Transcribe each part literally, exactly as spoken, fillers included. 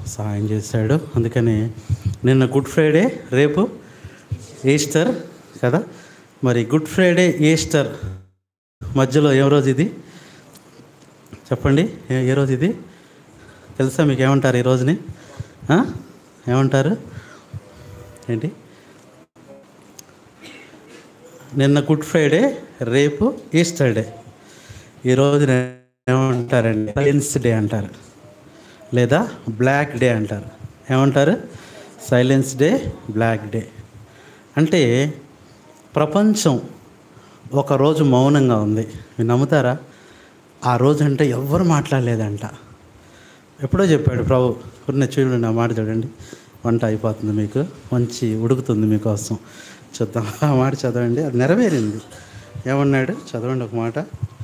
సహాయం చేశాడు. అందుకని నిన్న గుడ్ ఫ్రైడే, రేపు ఈస్టర్ కదా. మరి గుడ్ ఫ్రైడే ఈస్టర్ మధ్యలో ఏ రోజు ఇది చెప్పండి? ఏ ఏ రోజు ఇది తెలుసా మీకు? ఏమంటారు ఈ రోజుని? ఏమంటారు? ఏంటి? నిన్న గుడ్ ఫ్రైడే, రేపు ఈస్టర్ డే. ఈరోజు ఏమంటారండి? సైలెన్స్ డే అంటారు, లేదా బ్లాక్ డే అంటారు. ఏమంటారు? Silence day, black day. అంటే ప్రపంచం ఒకరోజు మౌనంగా ఉంది. మీరు నమ్ముతారా? ఆ రోజు అంటే ఎవ్వరు మాట్లాడలేదంట. ఎప్పుడో చెప్పాడు ప్రభు. కొన్ని చూడండి, నా మాట చూడండి. వంట అయిపోతుంది, మీకు మంచి ఉడుకుతుంది మీకోసం. చూద్దాం, ఆ మాట చదవండి. అది నెరవేరింది. ఏమన్నాడు? చదవండి ఒక మాట.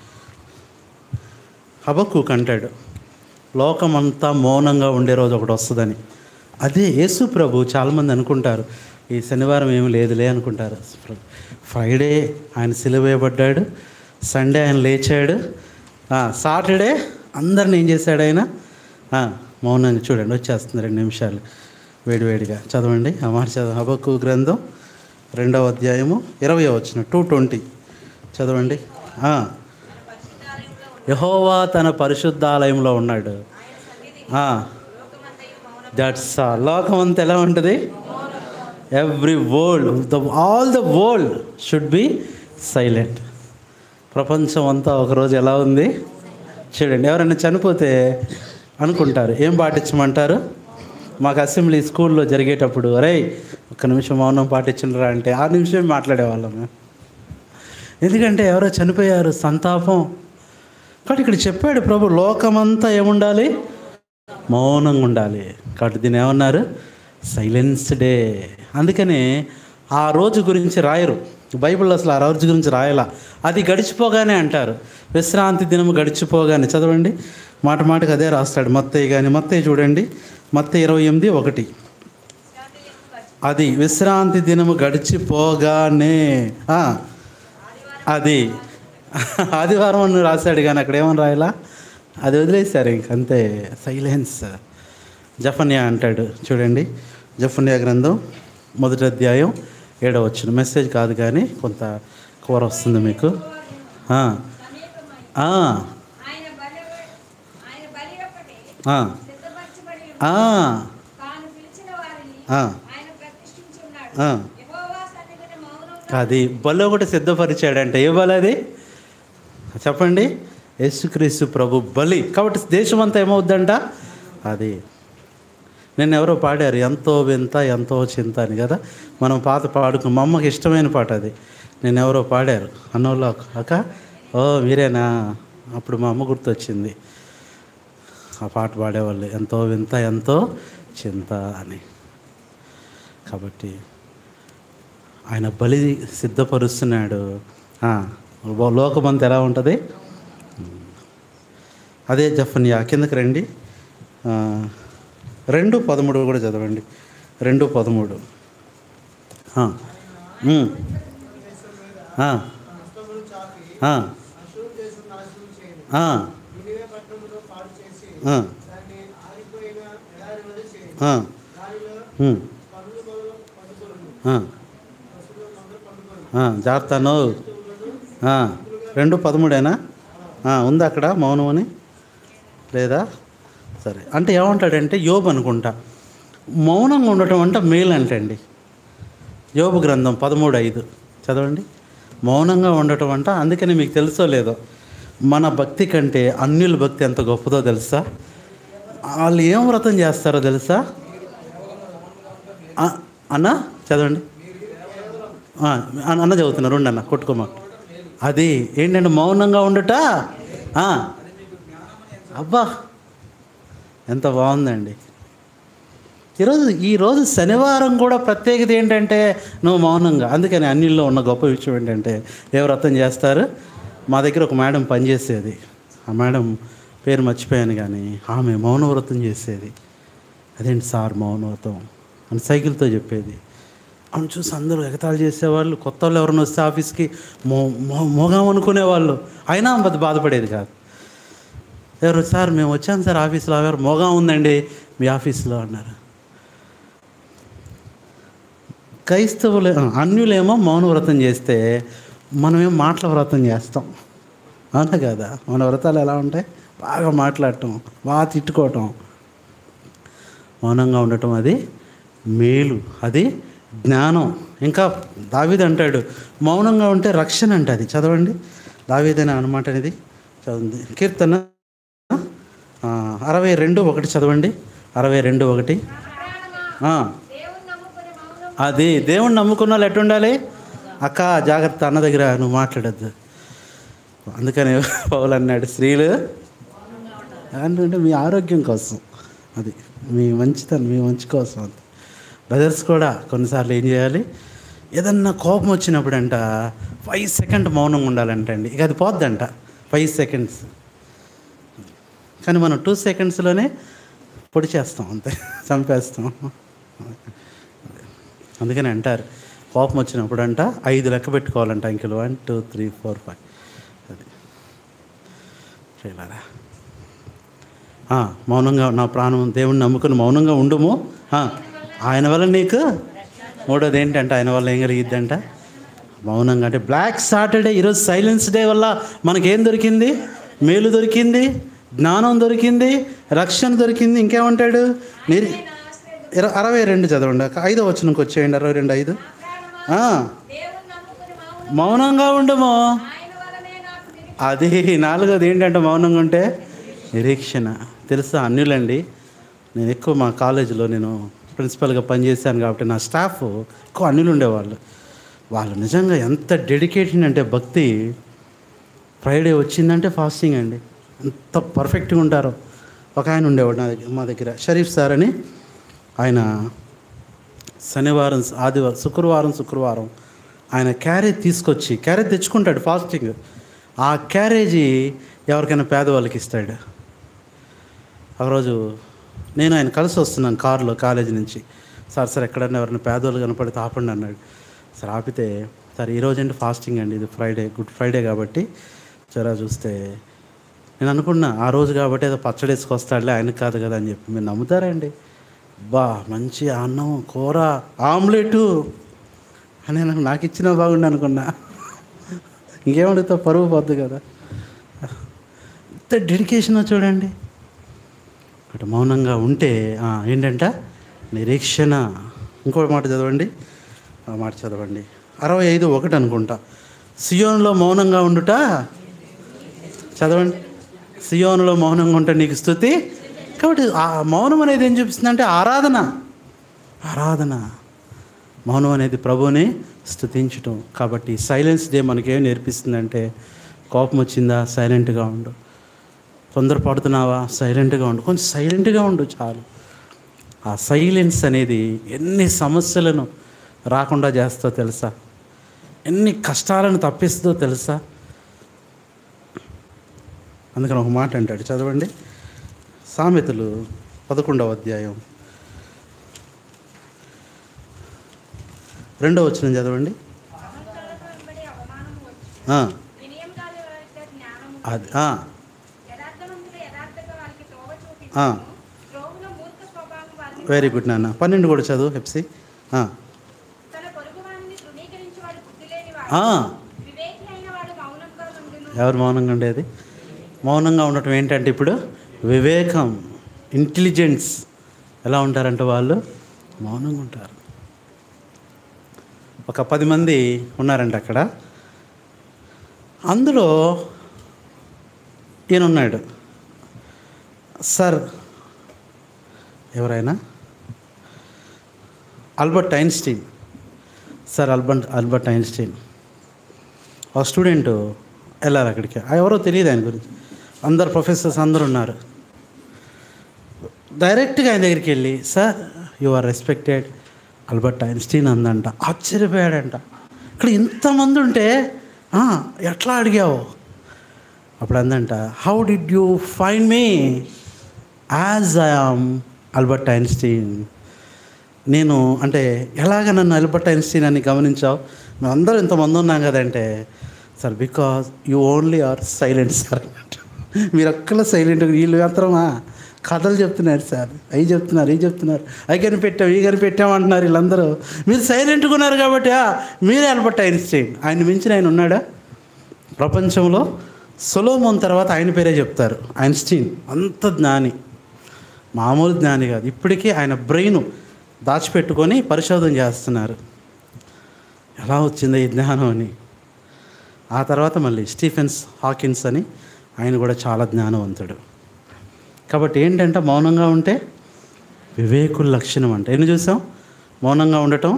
హబక్కూకు అంటాడు, లోకమంతా మౌనంగా ఉండే రోజు ఒకటి వస్తుందని. అదే యేసు ప్రభు. చాలామంది అనుకుంటారు ఈ శనివారం ఏమి లేదులే అనుకుంటారు. ఫ్రైడే ఆయన సిలువ వేయబడ్డాడు, సండే ఆయన లేచాడు, సాటర్డే అందరిని ఏం చేశాడు ఆయన? మౌనంగా. చూడండి, వచ్చేస్తుంది రెండు నిమిషాలు వేడివేడిగా. చదవండి ఆ మాట. చదవ హబక్కూకు గ్రంథం రెండవ అధ్యాయము ఇరవై వచ్చిన టూ ట్వంటీ చదవండి. యెహోవా తన పరిశుద్ధాలయంలో ఉన్నాడు. That's all. లోకం అంతా ఎలా ఉంటుంది? Every world, the all the world should be silent. ప్రపంచం అంతా ఒకరోజు ఎలా ఉంది చూడండి. ఎవరైనా చనిపోతే అనుకుంటారు, ఏం పాటించమంటారు? మాకు అసెంబ్లీ స్కూల్లో జరిగేటప్పుడు, అరే ఒక్క నిమిషం మౌనం పాటించరా అంటే ఆ నిమిషం మాట్లాడేవాళ్ళం. ఎందుకంటే ఎవరో చనిపోయారు, సంతాపం. కాబట్టి ఇక్కడ చెప్పాడు ప్రభు, లోకమంతా ఏముండాలి? మౌనంగా ఉండాలి. కాబట్టి దీన్ని ఏమన్నారు? Silence day. అందుకని ఆ రోజు గురించి రాయరు బైబిల్లో, అసలు ఆ రోజు గురించి రాయాల. అది గడిచిపోగానే అంటారు, విశ్రాంతి దినము గడిచిపోగానే. చదవండి, మాట మాటకు అదే రాస్తాడు మత్తయి. కానీ మత్తయి చూడండి, మత్తయి ఇరవై ఎనిమిది ఒకటి. అది విశ్రాంతి దినము గడిచిపోగానే, అది ఆదివారం అని రాశాడు. కానీ అక్కడ ఏమని రాయాలా? అది వదిలేశారు ఇంకంతే. సైలెన్స్. జఫన్యా అంటాడు చూడండి, జఫన్యా గ్రంథం మొదటి అధ్యాయం ఏడవ వచ్చిన. మెసేజ్ కాదు కానీ కొంత కూర వస్తుంది మీకు. అది బలి ఒకటి సిద్ధపరిచాడంటే. ఏ బలి అది చెప్పండి? యేసుక్రీస్తు ప్రభు బలి. కాబట్టి దేశం అంతా ఏమవుద్దంట? అది నేను ఎవరో పాడారు, ఎంతో వింత ఎంతో చింత అని కదా. మనం పాత పాడుకు, మా అమ్మకి ఇష్టమైన పాట అది. నేను ఎవరో పాడారు అన్నోళ్ళు, అక్క ఓ మీరేనా? అప్పుడు మా అమ్మ గుర్తొచ్చింది. ఆ పాట పాడేవాళ్ళు, ఎంతో వింత ఎంతో చింత అని. కాబట్టి ఆయన బలి సిద్ధపరుస్తున్నాడు. లోకమంతా ఎలా ఉంటుంది? అదే జఫన్యా. కిందకి రండి, రెండు పదమూడు కూడా చదవండి. రెండు పదమూడు. జాగ్రత్తను. రెండు పదమూడేనా ఉంది అక్కడ మౌనం అని లేదా? సరే, అంటే ఏమంటాడంటే యోబు అనుకుంటా, మౌనంగా ఉండటం అంటే మేలు అంటండి. యోబు గ్రంథం పదమూడు ఐదు చదవండి. మౌనంగా ఉండటం అంట. అందుకని మీకు తెలుసో లేదో, మన భక్తి కంటే అన్యుల భక్తి ఎంత గొప్పదో తెలుసా? వాళ్ళు ఏం వ్రతం చేస్తారో తెలుసా? అన్న చదవండి. అన్న చదువుతున్నారు అన్న కొట్టుకోమా. అది ఏంటంటే మౌనంగా ఉండట. అబ్బా ఎంత బాగుందండి. ఈరోజు ఈరోజు శనివారం కూడా ప్రత్యేకత ఏంటంటే నువ్వు మౌనంగా. అందుకని అన్నిల్లో ఉన్న గొప్ప విషయం ఏంటంటే ఏ వ్రతం చేస్తారు? మా దగ్గర ఒక మేడం పనిచేసేది. ఆ మేడం పేరు మర్చిపోయాను, కానీ ఆమె మౌన వ్రతం చేసేది. అదేంటి సార్ మౌన వ్రతం అని సైకిల్తో చెప్పేది. ఆమెను చూసి అందరూ ఎగతాళి చేసేవాళ్ళు. కొత్త వాళ్ళు ఎవరైనా వస్తే ఆఫీస్కి మో మోగాం అనుకునేవాళ్ళు. అయినా ఆమె బాధపడేది కాదు. ఎవరు సార్ మేము వచ్చాను సార్ ఆఫీస్లో, ఎవరు మోగా ఉందండి మీ ఆఫీస్లో అన్నారు. క్రైస్తవులు అన్యులేమో మౌన వ్రతం చేస్తే మనమేం మాటల వ్రతం చేస్తాం. అవునా కదా? మన వ్రతాలు ఎలా ఉంటాయి? బాగా మాట్లాడటం, బాగా తిట్టుకోవటం. మౌనంగా ఉండటం అది మేలు, అది జ్ఞానం. ఇంకా దావీదు అంటాడు మౌనంగా ఉంటే రక్షణ అంట. అది చదవండి, దావీదైన అనమాట అనేది చదవండి. కీర్తన అరవై రెండు ఒకటి చదవండి. అరవై రెండు ఒకటి. అది దేవుణ్ణి నమ్ముకున్న వాళ్ళు ఎట్టుండాలి? అక్క జాగ్రత్త, అన్న దగ్గర నువ్వు మాట్లాడద్దు. అందుకని పౌలు అన్నాడు స్త్రీలు అంటే మీ ఆరోగ్యం కోసం, అది మీ మంచితనం, మీ మంచి కోసం. అంత బ్రదర్స్ కూడా కొన్నిసార్లు ఏం చేయాలి, ఏదన్నా కోపం వచ్చినప్పుడంట ఫైవ్ సెకండ్ మౌనంగా ఉండాలంటండి. ఇక అది పోద్దంట ఫైవ్ సెకండ్స్. కానీ మనం టూ సెకండ్స్లోనే పొడి చేస్తాం, అంతే, చంపేస్తాం. అందుకని అంటారు కోపం వచ్చినప్పుడు అంట ఐదు లెక్క పెట్టుకోవాలంట, ఇంకెలు one two three four five. అది చేయలేరా? మౌనంగా నా ప్రాణం దేవుణ్ణి నమ్ముకుని మౌనంగా ఉండుము, ఆయన వల్ల నీకు. మూడోది ఏంటంటే ఆయన వల్ల ఏం కలిగిద్దంట? మౌనంగా. అంటే బ్లాక్ సాటర్డే, ఈరోజు సైలెన్స్ డే వల్ల మనకేం దొరికింది? మేలు దొరికింది, జ్ఞానం దొరికింది, రక్షణ దొరికింది. ఇంకేమంటాడు? నిర్ అరవై రెండు చదవండి, ఐదో వచనంకి వచ్చేయండి. అరవై రెండు ఐదు. మౌనంగా ఉండము, అది నాలుగోది ఏంటంటే మౌనంగా ఉంటే నిరీక్షణ. తెలుసా అన్యులండి, నేను ఎక్కువ మా కాలేజీలో నేను ప్రిన్సిపల్గా పనిచేశాను కాబట్టి నా స్టాఫ్ ఎక్కువ అన్యులు ఉండేవాళ్ళు. వాళ్ళు నిజంగా ఎంత డెడికేషన్ అంటే భక్తి. ఫ్రైడే వచ్చిందంటే ఫాస్టింగ్ అండి, ఎంత పర్ఫెక్ట్గా ఉంటారో. ఒక ఆయన ఉండేవాడు నా దగ్గర, మా దగ్గర షరీఫ్ సార్ అని. ఆయన శనివారం, ఆదివారం, శుక్రవారం శుక్రవారం ఆయన క్యారేజ్ తీసుకొచ్చి, క్యారేజ్ తెచ్చుకుంటాడు ఫాస్టింగ్. ఆ క్యారేజీ ఎవరికైనా పేదవాళ్ళకి ఇస్తాడు. ఒకరోజు నేను ఆయన కలిసి వస్తున్నాను కారులో కాలేజీ నుంచి. సార్ సార్ ఎక్కడన్నా ఎవరైనా పేదవాళ్ళు కనపడితే ఆపండి అన్నాడు. సార్ ఆపితే, సార్ ఈరోజు అంటే ఫాస్టింగ్ అండి, ఇది ఫ్రైడే, గుడ్ ఫ్రైడే కాబట్టి జరా చూస్తే నేను అనుకున్నా ఆ రోజు కాబట్టి ఏదో పచ్చడి వేసుకొస్తాడులే, ఆయనకు కాదు కదా అని చెప్పి. మీరు నమ్ముతారండి, బా మంచి అన్నం, కూర, ఆమ్లెటు అని నేను నాకు ఇచ్చినా బాగుండి అనుకున్నా. ఇంకేమడుగుతా, పరువు పోద్దు కదా. ఎంత డెడికేషనో చూడండి. అటు మౌనంగా ఉంటే ఏంటంట? నిరీక్షణ. ఇంకో మాట చదవండి, ఆ మాట చదవండి. అరవై ఐదు ఒకటి అనుకుంటా. సియోనులో మౌనంగా ఉండుట, చదవండి. సియోనులో మౌనంగా ఉంటే నీకు స్తుతి. కాబట్టి ఆ మౌనం అనేది ఏం చూపిస్తుందంటే ఆరాధన. ఆరాధన, మౌనం అనేది ప్రభువుని స్తుతించటం. కాబట్టి సైలెన్స్ డే మనకేం నేర్పిస్తుందంటే, కోపం వచ్చిందా సైలెంట్గా ఉండు, తొందరపడుతున్నావా సైలెంట్గా ఉండు, కొంచెం సైలెంట్గా ఉండు చాలు. ఆ సైలెన్స్ అనేది ఎన్ని సమస్యలను రాకుండా చేస్తో తెలుసా, ఎన్ని కష్టాలను తప్పిస్తుందో తెలుసా. అందుకని ఒక మాట అంటాడు, చదవండి. సామెతలు పదకొండవ అధ్యాయం రెండవ వచనం చదవండి. అది వెరీ గుడ్ నాన్న. పన్నెండు కూడా చదువు హెప్సీ. ఎవరు మౌనంగా ఉండేది? మౌనంగా ఉండటం ఏంటంటే ఇప్పుడు వివేకం, ఇంటెలిజెన్స్. ఎలా ఉంటారంటే వాళ్ళు మౌనంగా ఉంటారు. ఒక పది మంది ఉన్నారంట అక్కడ. అందులో ఈయన ఉన్నాడు. సార్ ఎవరైనా Albert Einstein. Sir Albert Albert Einstein ఒక స్టూడెంట్ వెళ్ళారు అక్కడికి. ఎవరో తెలియదు ఆయన గురించి. అందరు ప్రొఫెసర్స్ అందరు ఉన్నారు. డైరెక్ట్గా ఆయన దగ్గరికి వెళ్ళి, sir you are respected Albert Einstein అందంట. ఆశ్చర్యపోయాడంట. ఇక్కడ ఇంతమంది ఉంటే ఎట్లా అడిగావు? అప్పుడు అందంట, how did you find me as I am Albert Einstein. నేను అంటే ఎలాగ నన్ను ఆల్బర్ట్ ఐన్స్టీన్ అని గమనించావు? మేము అందరూ ఇంతమంది ఉన్నాం కదంటే, sir because you only are silent sir అన్నట్టు. మీరు ఒక్కలా సైలెంట్, వీళ్ళు మాత్రమా కథలు చెప్తున్నారు సార్, అవి చెప్తున్నారు, ఇవి చెప్తున్నారు, అవి కనిపెట్టాం, ఇవి కనిపెట్టాం అంటున్నారు వీళ్ళందరూ. మీరు సైలెంట్గా ఉన్నారు కాబట్టి మీరే అల్బర్ట్ ఐన్స్టైన్. ఆయన మించిన ఆయన ఉన్నాడా ప్రపంచంలో? సొలొమోన్ తర్వాత ఆయన పేరే చెప్తారు, ఐన్స్టీన్. అంత జ్ఞాని, మామూలు జ్ఞాని కాదు. ఇప్పటికీ ఆయన బ్రెయిన్ దాచిపెట్టుకొని పరిశోధన చేస్తున్నారు, ఎలా వచ్చింది ఈ జ్ఞానం అని. ఆ తర్వాత మళ్ళీ స్టీఫెన్స్ హాకిన్స్ అని, ఆయన కూడా చాలా జ్ఞానవంతుడు. కాబట్టి ఏంటంటే మౌనంగా ఉంటే వివేకుల లక్షణం అంటే ఎన్ని చూసాం? మౌనంగా ఉండటం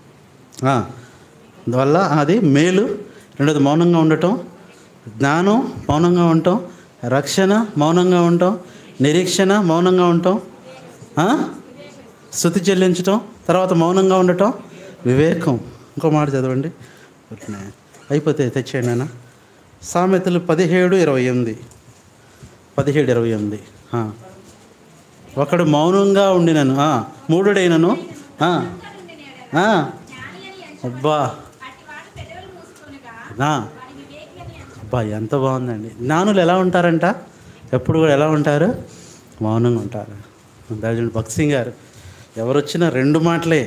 వల్ల అది మేలు. రెండోది మౌనంగా ఉండటం, జ్ఞానం మౌనంగా ఉండటం, రక్షణ మౌనంగా ఉండటం, నిరీక్షణ మౌనంగా ఉండటం, స్తుతి చెల్లించటం, తర్వాత మౌనంగా ఉండటం, వివేకం. ఇంకో మాట చదవండి, అయిపోతే తెచ్చేయండి నాన్న. సామెతలు పదిహేడు ఇరవై ఎనిమిది పదిహేడు ఇరవై ఎనిమిది ఒకడు మౌనంగా ఉండినను మూఢుడైనను. అబ్బా అబ్బా ఎంత బాగుందండి. జ్ఞానులు ఎలా ఉంటారంట? ఎప్పుడు కూడా ఎలా ఉంటారు? మౌనంగా ఉంటారు. దాని భగత్ సింగ్ గారు ఎవరు వచ్చినా రెండు మాటలే.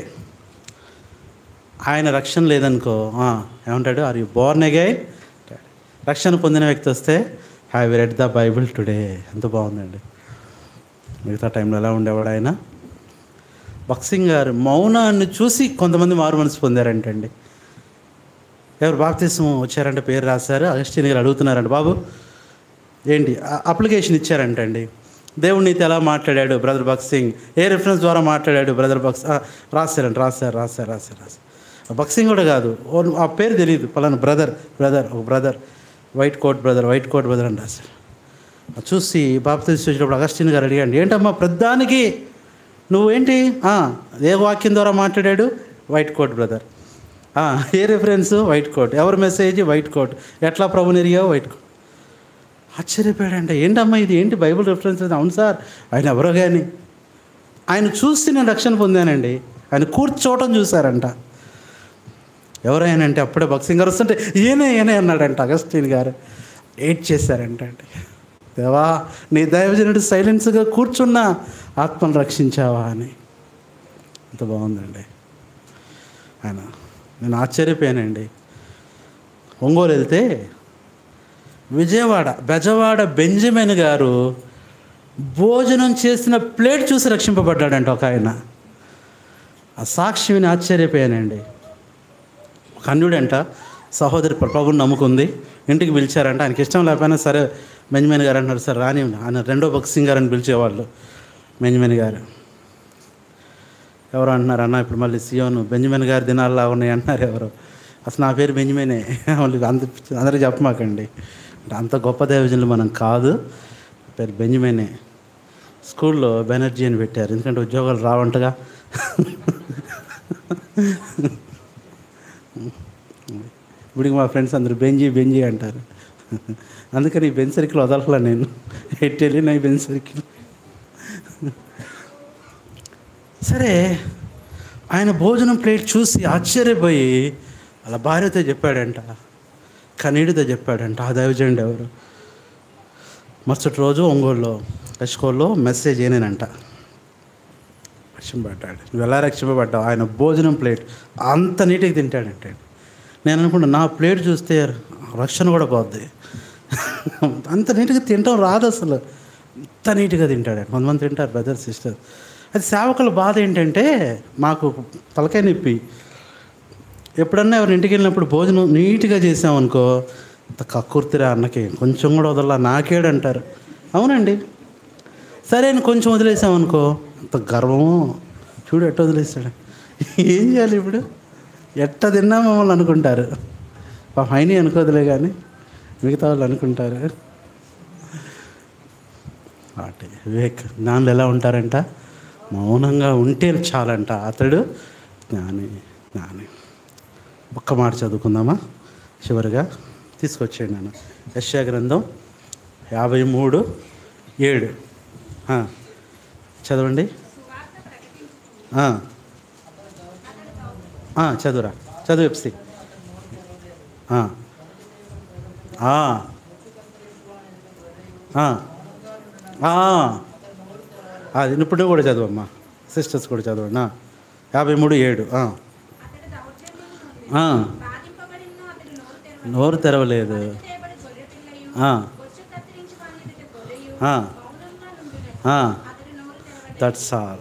ఆయన రక్షణ లేదనుకో ఏమంటాడు? Are you born again? రక్షణ పొందిన వ్యక్తి వస్తే have you read the Bible today. ఎంత బాగుందండి. మిగతా టైంలో ఎలా ఉండేవాడు ఆయన? భగత్ సింగ్ గారు మౌనాన్ని చూసి కొంతమంది మారు మనసు పొందారంటండి. ఎవరు బాప్తిస్మం వచ్చారంటే పేరు రాశారు, అగస్టిన్ గారు అడుగుతున్నారంట, బాబు ఏంటి అప్లికేషన్ ఇచ్చారంటండి. దేవుడు నీతో ఎలా మాట్లాడాడు బ్రదర్ భగత్ సింగ్? ఏ రిఫరెన్స్ ద్వారా మాట్లాడాడు బ్రదర్ భగత్? రాశారంట, రాశారు రాశారు రాశారు రాశారు భగత్ సింగ్ కూడా కాదు, ఆ పేరు తెలియదు, పలానా బ్రదర్ బ్రదర్ ఒక brother white coat brother white coat brother అని రాశారు. చూసి బాప్తిస్మం వచ్చినప్పుడు అగస్టిన్ గారు అడిగాడు, ఏంటమ్మా ప్రధానికి నువ్వేంటి ఏ వాక్యం ద్వారా మాట్లాడాడు? White coat brother. ఏ రిఫరెన్స్? White coat. ఎవరి మెసేజ్? White coat. ఎట్లా ప్రభుని ఎరిగావు? White coat. ఆశ్చర్యపోయాడంట, ఏంటమ్మా ఇది, ఏంటి బైబిల్ రిఫరెన్స్? అవును సార్, ఆయన ఎవరో కానీ ఆయన చూసి నేను రక్షణ పొందానండి. ఆయన కూర్చోవటం చూశారంట. ఎవరైనా అప్పుడే భగత్ సింగ్ గారు వస్తుంటే ఈయనే ఈయనే అన్నాడంట. అగస్టిన్ గారు ఎయిట్ చేశారంట. అంటే దేవా నీ దైవజనుడు సైలెన్స్గా కూర్చున్నా ఆత్మను రక్షించావా అని. అంత బాగుందండి ఆయన. నేను ఆశ్చర్యపోయానండి. ఒంగోలు వెళ్తే విజయవాడ బెజవాడ బెంజమిన్ గారు భోజనం చేసిన ప్లేట్ చూసి రక్షింపబడ్డాడంట ఒక ఆయన. ఆ సాక్షిని ఆశ్చర్యపోయానండి. ఒక అన్యుడంట, సహోదరి ప్రభువుని నమ్ముకుంది, ఇంటికి పిలిచారంట. ఆయనకి ఇష్టం లేకపోయినా సరే బెంజమిన్ గారు అంటున్నారు, సార్ రాని. ఆయన రెండో భగత్ సింగ్ గారు అని పిలిచేవాళ్ళు. బెంజమిన్ గారు ఎవరు అంటున్నారు, అన్న ఇప్పుడు మళ్ళీ సియోను బెంజమిన్ గారి దినాల్లో ఉన్నాయి అంటున్నారు. ఎవరు? అసలు నా పేరు బెంజమినే, అంత అందరికీ చెప్పమాకండి. అంత గొప్ప దైవజనులు మనం కాదు, పేరు బెంజమినే. స్కూల్లో బెనర్జీ అని పెట్టారు, ఎందుకంటే ఉద్యోగాలు రావంటగా. ఇప్పుడు మా ఫ్రెండ్స్ అందరూ బెంజీ బెంజీ అంటారు. అందుకని ఈ బెంచ్ సర్కిల్ వదలలా నేను, ఎట్టి వెళ్ళిన ఈ బెంచ్ సర్కిల్. సరే ఆయన భోజనం ప్లేట్ చూసి ఆశ్చర్యపోయి అలా భార్యతో చెప్పాడంట, కనీడితో చెప్పాడంట. ఆ దైవజనుడు ఎవరు? మరుసటి రోజు ఒంగోలులో రష్కోల్లో మెసేజ్ ఏనేనంట, రక్షింపబడ్డాడు. నువ్వు ఎలా రక్షింపబడ్డావు? ఆయన భోజనం ప్లేట్ అంత నీట్గా తింటాడంటే. నేను అనుకుంటా నా ప్లేట్ చూస్తే రక్షణ కూడా పోద్ది. అంత నీట్గా తింటాం రాదు అసలు, అంత నీట్గా తింటాడు. కొంతమంది తింటారు బ్రదర్ సిస్టర్. అది సేవకుల బాధ ఏంటంటే, మాకు తలకాయ నొప్పి. ఎప్పుడన్నా ఎవరి ఇంటికి వెళ్ళినప్పుడు భోజనం నీట్గా చేసామనుకో, అంత కక్కుర్తిరా అన్నకి కొంచెం కూడా వదల నాకేడంటారు. అవునండి. సరే అని కొంచెం వదిలేసామనుకో అంత గర్వము, చూడు ఎట్ట వదిలేస్తాడు. ఏం చేయాలి ఇప్పుడు? ఎట్ట తిన్నా మమ్మల్ని అనుకుంటారు. పాప అయినా అనుకోదులే కానీ మిగతా వాళ్ళు అనుకుంటారు. వాటి వివేక్ జ్ఞానులు ఎలా ఉంటారంట? మౌనంగా ఉంటే చాలంట. అతడు జ్ఞాని జ్ఞాని. ఒక్క మాట చదువుకుందామా చివరిగా? తీసుకొచ్చేయండి నేను. యెషయా గ్రంథం యాభై మూడు ఏడు చదవండి. చదువురా, చదువు ఎప్సి. అది ఇప్పుడు నువ్వు కూడా చదవమ్మా, సిస్టర్స్ కూడా చదవన్నా. యాభై మూడు ఏడు. నోరు తెరవలేదు. That's all.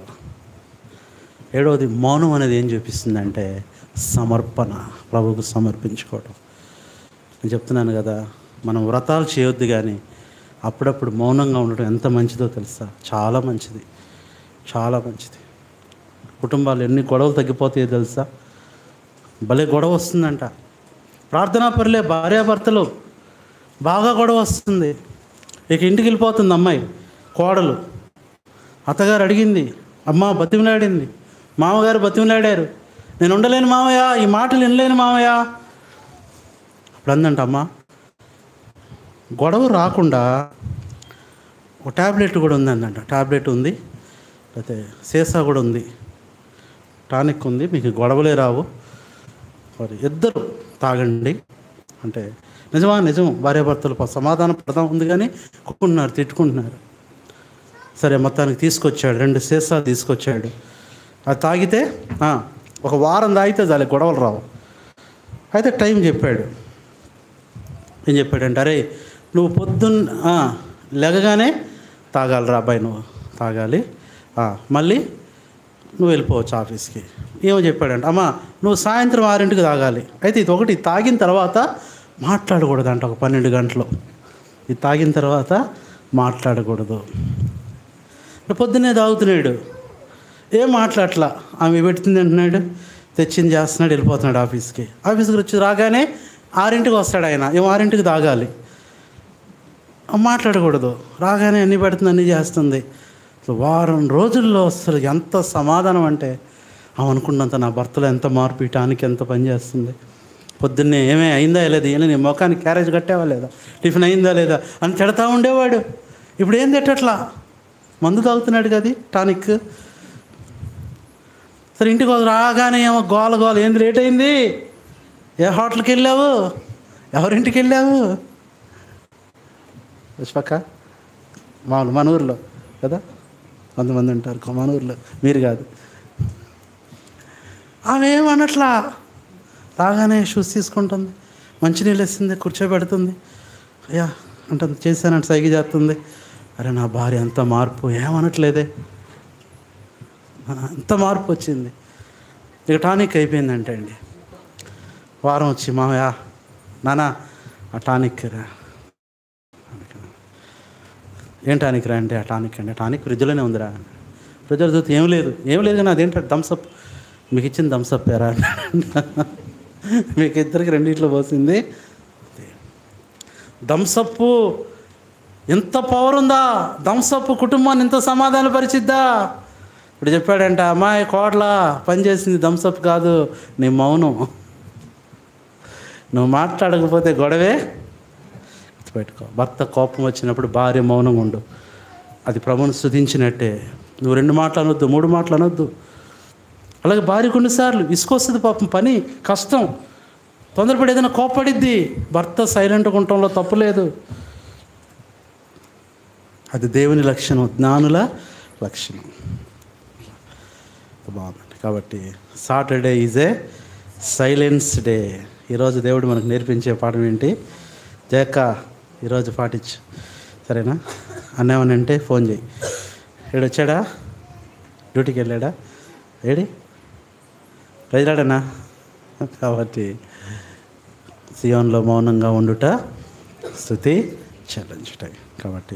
ఏడవది మౌనం అనేది ఏం చూపిస్తుందంటే సమర్పణ, ప్రభువుకు సమర్పించుకోవడం. నేను చెప్తున్నాను కదా, మనం వ్రతాలు చేయొద్దు కానీ అప్పుడప్పుడు మౌనంగా ఉండడం ఎంత మంచిదో తెలుసా? చాలా మంచిది, చాలా మంచిది. కుటుంబాలు ఎన్ని గొడవలు తగ్గిపోతాయో తెలుసా? భలే గొడవ వస్తుందంట. ప్రార్థనా పరులే భార్యాభర్తలు బాగా గొడవ వస్తుంది. ఇక ఇంటికి వెళ్ళిపోతుంది అమ్మాయి, కోడలు. అత్తగారు అడిగింది, అమ్మ బతిమలాడింది, మామగారు బతిమలాడారు, నేను ఉండలేను మామయ్య, ఈ మాటలు వినలేను మామయ్య. అప్పుడు అందంట అమ్మ, గొడవ రాకుండా ఒక ట్యాబ్లెట్ కూడా ఉంది అందంట. ట్యాబ్లెట్ ఉంది, అయితే సీసా కూడా ఉంది, టానిక్ ఉంది, మీకు గొడవలే రావు, మరి ఇద్దరు తాగండి అంటే. నిజమా? నిజం. భార్యాభర్తలు సమాధానం పడదాం ఉంది కానీ కొట్టుకుంటున్నారు, తిట్టుకుంటున్నారు. సరే మొత్తానికి తీసుకొచ్చాడు, రెండు సీసాలు తీసుకొచ్చాడు. అది తాగితే ఒక వారం తాగితే చాలు, గొడవలు రావు. అయితే టైం చెప్పాడు. ఏం చెప్పాడంటే, అరే నువ్వు పొద్దున్న లెగగానే తాగాలి రా అబ్బాయి, నువ్వు తాగాలి, మళ్ళీ నువ్వు వెళ్ళిపోవచ్చు ఆఫీస్కి. ఏమో చెప్పాడంటే, అమ్మ నువ్వు సాయంత్రం ఆరింటికి తాగాలి. అయితే ఇది ఒకటి, తాగిన తర్వాత మాట్లాడకూడదు అంట ఒక పన్నెండు గంటలు. ఇది తాగిన తర్వాత మాట్లాడకూడదు. పొద్దున్నే తాగుతున్నాడు, ఏం మాట్లాడట్లా, ఆమె పెడుతుంది అంటున్నాడు, తెచ్చింది చేస్తున్నాడు, వెళ్ళిపోతున్నాడు ఆఫీస్కి. ఆఫీస్కి వచ్చి రాగానే ఆరింటికి వస్తాడు ఆయన, ఏమో ఆరింటికి తాగాలి, మాట్లాడకూడదు. రాగానే అన్నీ పెడుతుంది, అన్నీ చేస్తుంది. వారం రోజుల్లో అసలు ఎంత సమాధానం అంటే, ఆమె అనుకున్నంత నా భర్తలో ఎంత మార్పు, ఇటానికి ఎంత పని చేస్తుంది. పొద్దున్నే ఏమే అయిందా లేదా, ఏమైనా నీ ముఖానికి క్యారేజ్ కట్టావా లేదా, టిఫిన్ అయిందా లేదా అని తిడతా ఉండేవాడు. ఇప్పుడు ఏం తిట్టట్లా, మందు తాగుతున్నాడు కదా, టానిక్. సరే ఇంటికి రాగానే ఏమో గోల గోల, ఏంది లేట్ అయింది, ఏ హోటల్కి వెళ్ళావు, ఎవరింటికి వెళ్ళావు, పుష్పక్క మామూలు మన ఊర్లో కదా కొంతమంది ఉంటారు, మన ఊర్లో, మీరు కాదు. ఆమె ఏమన్నట్లా, రాగానే షూస్ తీసుకుంటుంది, మంచినీళ్ళు వేస్తుంది, కూర్చోబెడుతుంది, అయ్యా అంటుంది, చేశానంటే సైగ చేస్తుంది. అరే నా భార్య అంత మార్పు, ఏమనట్లేదే, అంత మార్పు వచ్చింది. ఇక టానిక్ అయిపోయిందంటే అండి, వారం వచ్చి మామయ్య నానా ఆ టానిక్ రా, ఏం టానిక్ రా అంటే, ఆ టానిక్ అండి, టానిక్ ఫ్రిడ్జ్లోనే ఉందిరా. ఫ్రిడ్జ్లో చూస్తే ఏం లేదు, ఏం లేదు కానీ అదేంటంటే థమ్సప్, మీకు ఇచ్చిన థమ్సప్ ఎరా, మీకు ఇద్దరికి రెండింటిలో పోసింది థమ్సప్పు. ఎంత పవర్ ఉందా థమ్సప్, కుటుంబాన్ని ఎంత సమాధాన పరిచిద్దా. ఇప్పుడు చెప్పాడంట, అమ్మాయి కోట్ల పనిచేసింది థమ్సప్ కాదు, నీ మౌనం. నువ్వు మాట్లాడకపోతే గొడవే. పెట్టుకో, భర్త కోపం వచ్చినప్పుడు భార్య మౌనంగా ఉండు, అది ప్రభువును స్తుతించినట్టే. నువ్వు రెండు మాటలు అనొద్దు, మూడు మాటలు అనొద్దు. అలాగే భార్య కొన్నిసార్లు విసుకొస్తుంది, పాపం పని కష్టం, తొందరపడి ఏదైనా కోప్పడిద్ది. భర్త సైలెంట్గా ఉండటంలో తప్పు లేదు, అది దేవుని లక్షణం, జ్ఞానుల లక్షణం. బాగుందండి. కాబట్టి Saturday is a silence day. ఈరోజు దేవుడు మనకు నేర్పించే పాఠం ఏంటి? జయక్క ఈరోజు పాటించు, సరేనా? అన్నేమనంటే ఫోన్ చేయి. ఏడు వచ్చాడా, డ్యూటీకి వెళ్ళాడా, ఏడి ప్రజలాడనా? కాబట్టి సియోన్లో మౌనంగా ఉండుట స్తుతి చెల్లించుట. కాబట్టి